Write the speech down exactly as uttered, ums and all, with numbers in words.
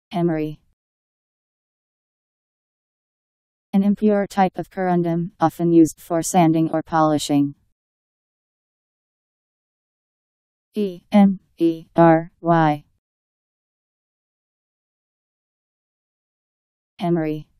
Emery. An impure type of corundum, often used for sanding or polishing. E M E R Y. Emery.